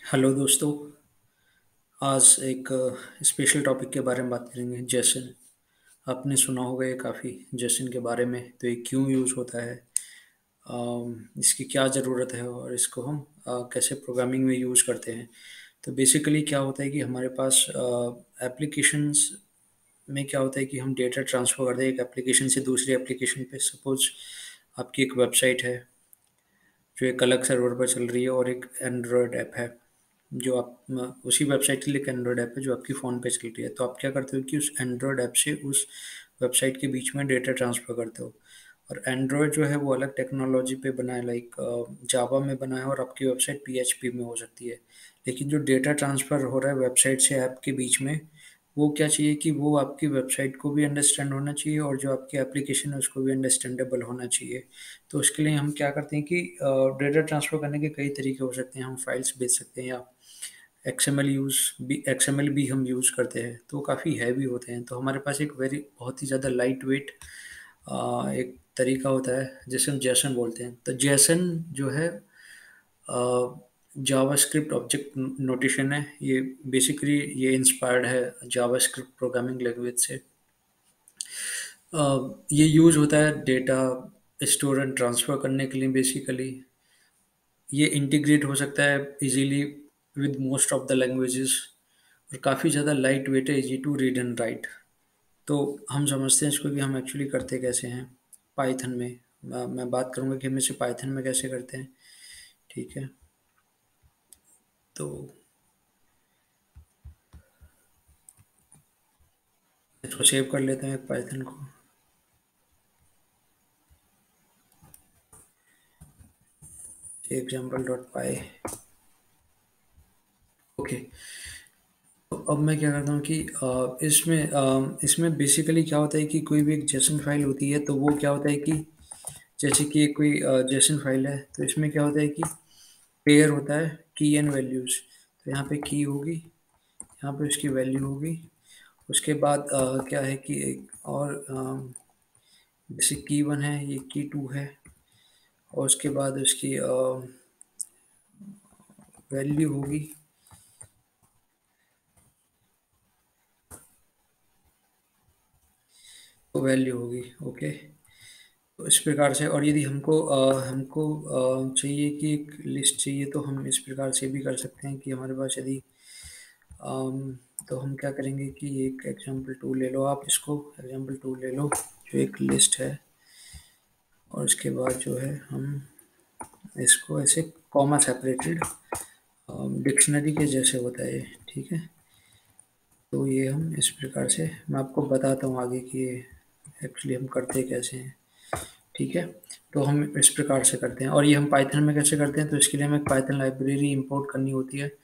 Hello दोस्तों। आज एक स्पेशल टॉपिक के बारे में बात करेंगे, जेसन। आपने सुना होगा ये काफ़ी, जेसन के बारे में। तो ये क्यों यूज़ होता है, इसकी क्या ज़रूरत है और इसको हम कैसे प्रोग्रामिंग में यूज़ करते हैं। तो बेसिकली क्या होता है कि हमारे पास एप्लीकेशंस में क्या होता है कि हम डेटा ट्रांसफ़र करते हैं एक एप्लीकेशन से दूसरी एप्लीकेशन पे। सपोज़ आपकी एक वेबसाइट है जो एक अलग सर्वर पर चल रही है, और एक एंड्रॉयड ऐप है जो आप उसी वेबसाइट के लिए एक एंड्रॉयड ऐप है जो आपकी फ़ोन पे चल रही है। तो आप क्या करते हो कि उस एंड्रॉयड ऐप से उस वेबसाइट के बीच में डेटा ट्रांसफ़र करते हो। और एंड्रॉयड जो है वो अलग टेक्नोलॉजी पे बना है, लाइक जावा में बना है, और आपकी वेबसाइट पीएचपी में हो सकती है। लेकिन जो डेटा ट्रांसफ़र हो रहा है वेबसाइट से ऐप के बीच में, वो क्या चाहिए कि वो आपकी वेबसाइट को भी अंडरस्टैंड होना चाहिए और जो आपकी एप्लीकेशन है उसको भी अंडरस्टैंडेबल होना चाहिए। तो उसके लिए हम क्या करते हैं कि डेटा ट्रांसफ़र करने के कई तरीके हो सकते हैं। हम फाइल्स भेज सकते हैं, या एक्सएमएल भी हम यूज़ करते हैं, तो काफ़ी हैवी होते हैं। तो हमारे पास एक बहुत ही ज़्यादा लाइट वेट एक तरीका होता है जिसे हम जेसन बोलते हैं। तो जेसन जो है जावास्क्रिप्ट ऑब्जेक्ट नोटेशन है। ये बेसिकली ये इंस्पायर्ड है जावास्क्रिप्ट प्रोग्रामिंग लैंग्वेज से। ये यूज़ होता है डेटा स्टोर एंड ट्रांसफ़र करने के लिए बेसिकली। ये इंटीग्रेट हो सकता है easily with most of the languages, और काफ़ी ज़्यादा लाइट वेट है, easy to read and write. तो हम समझते हैं इसको कि हम एक्चुअली करते कैसे हैं पाइथन में। मैं बात करूँगा कि हम इसे पाइथन में कैसे करते हैं। ठीक है, तो इसको सेव कर लेते हैं पाइथन को। एग्जाम्पल डॉट पाई। ओके, तो अब मैं क्या करता हूँ कि इसमें बेसिकली क्या होता है कि कोई भी एक जेसन फाइल होती है, तो वो क्या होता है कि जैसे कि कोई जेसन फाइल है, तो इसमें क्या होता है कि पेयर होता है की एंड वैल्यूज़। तो यहाँ पे की होगी, यहाँ पे उसकी वैल्यू होगी। उसके बाद क्या है कि एक और जैसे की वन है, ये की टू है, और उसके बाद उसकी वैल्यू होगी। तो वैल्यू होगी। ओके, तो इस प्रकार से। और यदि हमको चाहिए कि एक लिस्ट चाहिए, तो हम इस प्रकार से भी कर सकते हैं कि हमारे पास यदि तो हम क्या करेंगे कि एक एग्जाम्पल टू ले लो, आप इसको एग्जाम्पल टू ले लो जो एक लिस्ट है, और उसके बाद जो है हम इसको ऐसे कॉमा सेपरेटेड डिक्शनरी के जैसे होता है ये। ठीक है, तो ये हम इस प्रकार से, मैं आपको बताता हूँ आगे कि ये एक्चुअली हम करते कैसे हैं। ठीक है, तो हम इस प्रकार से करते हैं। और ये हम पाइथन में कैसे करते हैं, तो इसके लिए हमें एक पाइथन लाइब्रेरी इंपोर्ट करनी होती है।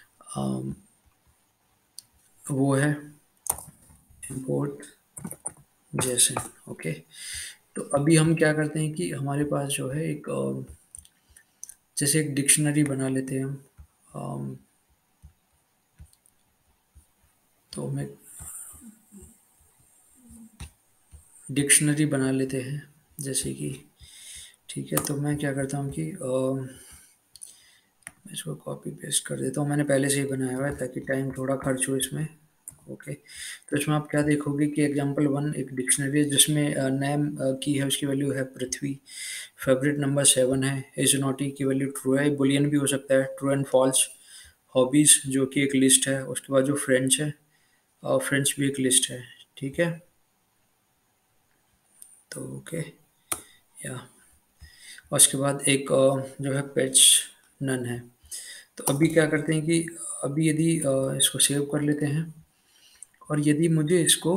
वो है इंपोर्ट जेसन। ओके, तो अभी हम क्या करते हैं कि हमारे पास जो है एक जैसे एक डिक्शनरी बना लेते हैं हम। अम, तो हमें डिक्शनरी बना लेते हैं जैसे कि। ठीक है, तो मैं क्या करता हूँ कि मैं इसको कॉपी पेस्ट कर देता हूँ। मैंने पहले से ही बनाया हुआ है ताकि टाइम थोड़ा खर्च हो इसमें। ओके, तो इसमें आप क्या देखोगे कि एग्जांपल वन एक डिक्शनरी है जिसमें नेम की है, उसकी वैल्यू है पृथ्वी। फेवरेट नंबर 7 है। इज नॉटी की वैल्यू ट्रू है, बुलियन भी हो सकता है, ट्रू एंड फॉल्स। हॉबीज़ जो कि एक लिस्ट है। उसके बाद जो फ्रेंड्स है, और फ्रेंड्स भी एक लिस्ट है। ठीक है, तो ओके, या और उसके बाद एक जो है पेट्स नन है। तो अभी क्या करते हैं कि अभी यदि इसको सेव कर लेते हैं, और यदि मुझे इसको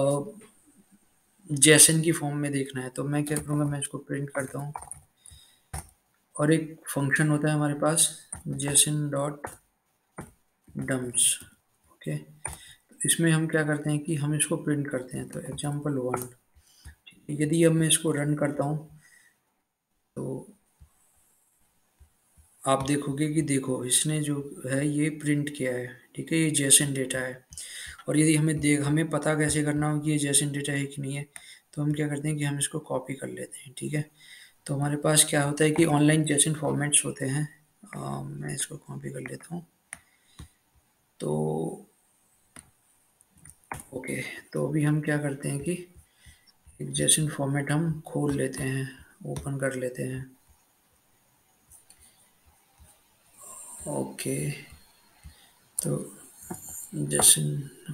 जेसन की फॉर्म में देखना है, तो मैं क्या करूँगा, मैं इसको प्रिंट करता हूँ। और एक फंक्शन होता है हमारे पास जेसन डॉट डम्स। ओके, तो इसमें हम क्या करते हैं कि हम इसको प्रिंट करते हैं। तो एग्जाम्पल वन, यदि अब मैं इसको रन करता हूँ, तो आप देखोगे कि देखो इसने जो है ये प्रिंट किया है। ठीक है, ये जेसन डेटा है। और यदि हमें पता कैसे करना हो कि ये जेसन डेटा है कि नहीं है, तो हम क्या करते हैं कि हम इसको कॉपी कर लेते हैं। ठीक है, तो हमारे पास क्या होता है कि ऑनलाइन जेसन फॉर्मेट्स होते हैं, मैं इसको कॉपी कर लेता हूँ। तो ओके, तो अभी हम क्या करते हैं कि एक जेसन फॉर्मेट हम खोल लेते हैं, ओपन कर लेते हैं। ओके, तो जेसन,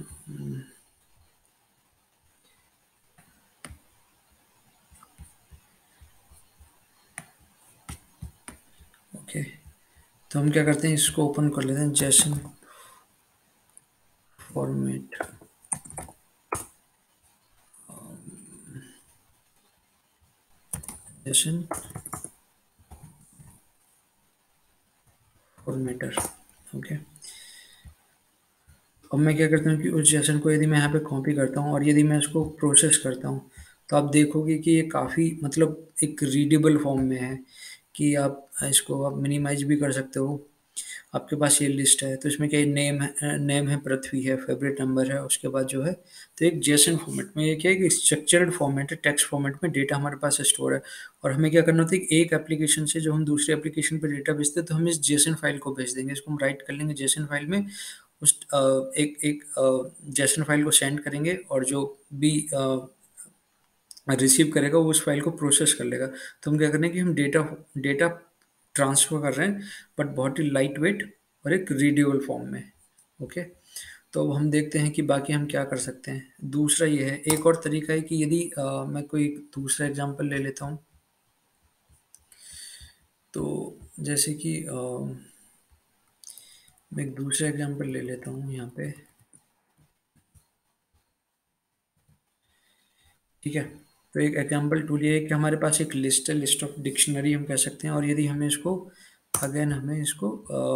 ओके, तो हम क्या करते हैं, इसको ओपन कर लेते हैं, JSON format, JSON formatter. Okay, अब मैं क्या करता हूँ कि उस जेसन को यदि मैं यहाँ पे कॉपी करता हूँ और यदि मैं इसको प्रोसेस करता हूँ, तो आप देखोगे कि ये काफ़ी मतलब एक रीडेबल फॉर्म में है, कि आप इसको आप मिनिमाइज भी कर सकते हो। आपके पास ये लिस्ट है, तो इसमें क्या नेम है पृथ्वी है, फेवरेट नंबर है, उसके बाद जो है, तो एक जेसन फॉर्मेट में ये क्या है कि स्ट्रक्चर्ड फॉर्मेट है, टेक्स्ट फॉर्मेट में डेटा हमारे पास स्टोर है। और हमें क्या करना होता है कि एक एप्लीकेशन से जो हम दूसरे एप्लीकेशन पे डेटा भेजते हैं, तो हम इस जेसन फाइल को भेज देंगे, इसको हम राइट कर लेंगे जेसन फाइल में, उस एक एक जेसन फाइल को सेंड करेंगे, और जो भी रिसीव करेगा वो उस फाइल को प्रोसेस कर लेगा। तो हम क्या करें कि हम डेटा डेटा ट्रांसफर कर रहे हैं, बट बहुत ही लाइट वेट और एक रीडेबल फॉर्म में। ओके, तो अब हम देखते हैं कि बाकी हम क्या कर सकते हैं। दूसरा ये है, एक और तरीका है कि यदि मैं कोई दूसरा एग्जांपल ले लेता हूँ, तो जैसे कि मैं एक दूसरा एग्जांपल ले लेता हूँ यहाँ पे। ठीक है, तो एक एग्जांपल टूल ये है कि हमारे पास एक लिस्ट है, लिस्ट ऑफ डिक्शनरी हम कह सकते हैं, और यदि हमें इसको अगेन हमें इसको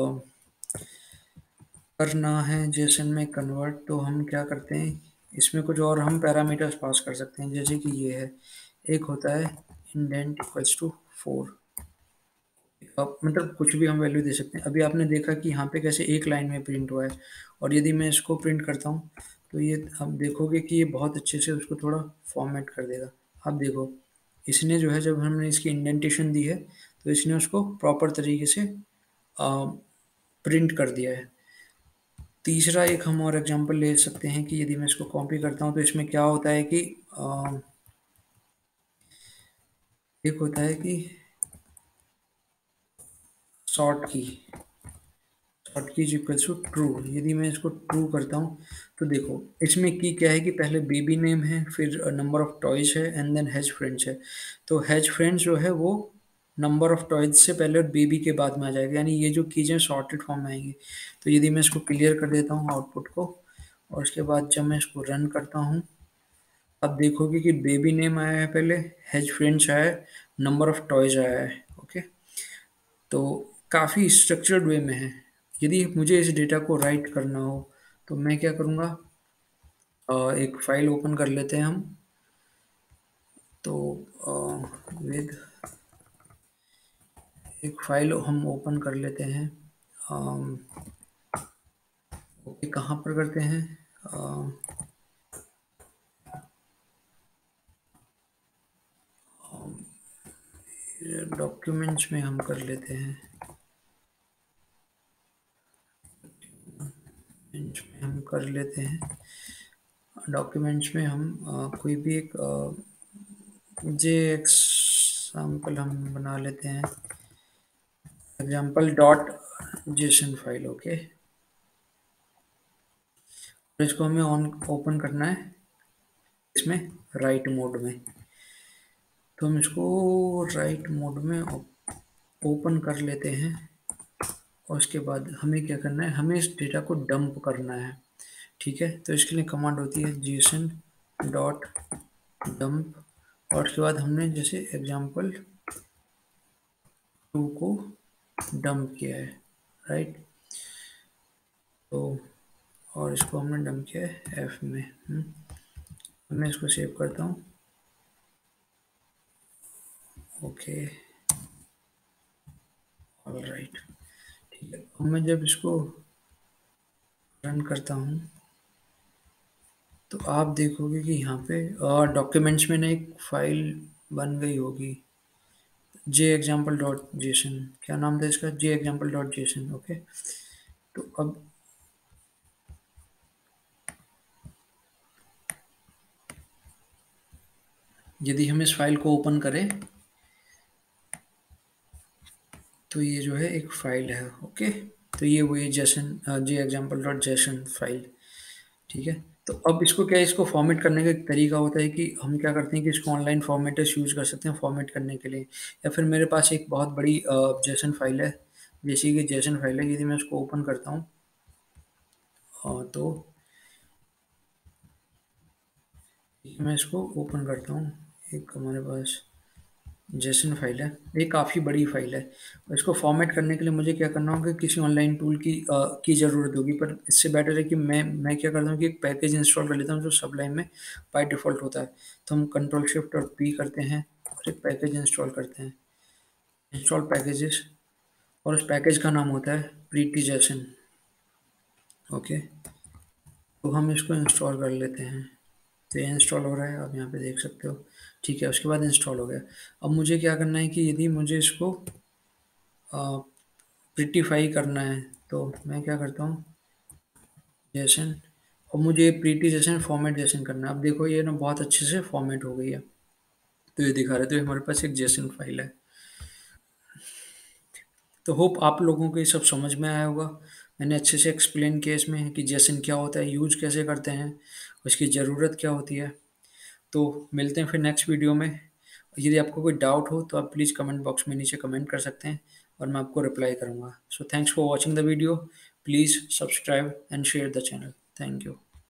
करना है जेसन में कन्वर्ट, तो हम क्या करते हैं, इसमें कुछ और हम पैरामीटर्स पास कर सकते हैं, जैसे कि ये है, एक होता है इंडेंट इक्वल्स टू 4। अब मतलब कुछ भी हम वैल्यू दे सकते हैं। अभी आपने देखा कि यहाँ पे कैसे एक लाइन में प्रिंट हुआ है, और यदि मैं इसको प्रिंट करता हूँ, तो ये आप देखोगे कि ये बहुत अच्छे से उसको थोड़ा फॉर्मेट कर देगा। आप देखो, इसने जो है, जब हमने इसकी इंडेंटेशन दी है, तो इसने उसको प्रॉपर तरीके से प्रिंट कर दिया है। तीसरा एक हम और एग्जांपल ले सकते हैं कि यदि मैं इसको कॉपी करता हूँ, तो इसमें क्या होता है कि एक होता है कि शॉर्ट की, शॉर्ट की इज इक्वल्स टू ट्रू। यदि मैं इसको ट्रू करता हूँ, तो देखो इसमें की क्या है कि पहले बेबी नेम है, फिर नंबर ऑफ टॉयज है, एंड देन हैज फ्रेंड्स है। तो हैज फ्रेंड्स जो है वो नंबर ऑफ टॉयज से पहले और बेबी के बाद में आ जाएगा, यानी ये जो चीज़ें शॉर्टेड फॉर्म में आएंगी। तो यदि मैं इसको क्लियर कर देता हूँ आउटपुट को, और उसके बाद जब मैं इसको रन करता हूँ, अब देखोगे कि बेबी नेम आया है पहले, हैज फ्रेंड्स आया है, नंबर ऑफ टॉयज आया है। ओके, तो काफ़ी स्ट्रक्चर्ड वे में है। यदि मुझे इस डेटा को राइट करना हो, तो मैं क्या करूँगा, एक फाइल ओपन कर लेते हैं हम। तो विद एक फाइल हम ओपन कर लेते हैं। ओके, कहाँ पर करते हैं, डॉक्यूमेंट्स में हम कर लेते हैं, डॉक्यूमेंट्स में हम कर लेते हैं, डॉक्यूमेंट्स में हम कोई भी एक जे एग्जाम्पल हम बना लेते हैं, example dot JSON file. Okay, तो इसको हमें ऑन ओपन करना है इसमें राइट मोड में। तो हम इसको राइट मोड में ओपन कर लेते हैं, और उसके बाद हमें क्या करना है, हमें इस डेटा को डंप करना है। ठीक है, तो इसके लिए कमांड होती है जेसन डॉट डंप, और उसके बाद हमने जैसे एग्जाम्पल 2 को डंप किया है, राइट। तो और इसको हमने डंप किया है एफ में। मैं इसको सेव करता हूँ। ओके, ऑल राइट, ठीक है। अब मैं जब इसको रन करता हूँ, तो आप देखोगे कि यहाँ पे डॉक्यूमेंट्स में ना एक फाइल बन गई होगी, जे एग्जाम्पल डॉट जेसन, क्या नाम था इसका, J example dot JSON. Okay, तो अब यदि हम इस फाइल को ओपन करें तो ये जो है एक फाइल है। ओके, तो ये वही JSON, J example dot JSON file. ठीक है, तो अब इसको क्या है, इसको फॉर्मेट करने का एक तरीका होता है कि हम क्या करते हैं कि इसको ऑनलाइन फॉर्मेटर्स यूज़ कर सकते हैं फॉर्मेट करने के लिए, या फिर मेरे पास एक बहुत बड़ी जेसन फाइल है, जैसे कि जेसन फाइल है, यदि मैं इसको ओपन करता हूँ तो मैं इसको ओपन करता हूँ, एक हमारे पास जेसन फाइल है, ये काफ़ी बड़ी फाइल है, और इसको फॉर्मेट करने के लिए मुझे क्या करना होगा, किसी ऑनलाइन टूल की ज़रूरत होगी। पर इससे बेटर है कि मैं क्या करता हूँ कि एक पैकेज इंस्टॉल कर लेता हूँ जो सबलाइन में बाय डिफ़ॉल्ट होता है। तो हम कंट्रोल शिफ्ट और पी करते हैं और एक पैकेज इंस्टॉल करते हैं, इंस्टॉल पैकेजेस, और उस पैकेज का नाम होता है प्रीटी जेसन। ओके, तो हम इसको इंस्टॉल कर लेते हैं, तो ये इंस्टॉल हो रहा है, आप यहाँ पे देख सकते हो। ठीक है, उसके बाद इंस्टॉल हो गया। अब मुझे क्या करना है कि यदि मुझे इसको प्रिटीफाई करना है, तो मैं क्या करता हूँ, जेसन, और मुझे प्रीटी जेसन फॉर्मेट जेसन करना है। अब देखो ये ना बहुत अच्छे से फॉर्मेट हो गई है, तो ये दिखा रहे, तो ये हमारे पास एक जेसन फाइल है। तो होप आप लोगों को ये सब समझ में आया होगा। मैंने अच्छे से एक्सप्लेन किया इसमें कि जेसन क्या होता है, यूज कैसे करते हैं, उसकी ज़रूरत क्या होती है। तो मिलते हैं फिर नेक्स्ट वीडियो में। यदि आपको कोई डाउट हो तो आप प्लीज़ कमेंट बॉक्स में नीचे कमेंट कर सकते हैं, और मैं आपको रिप्लाई करूँगा। So thanks for watching the video, please subscribe and share the channel. Thank you.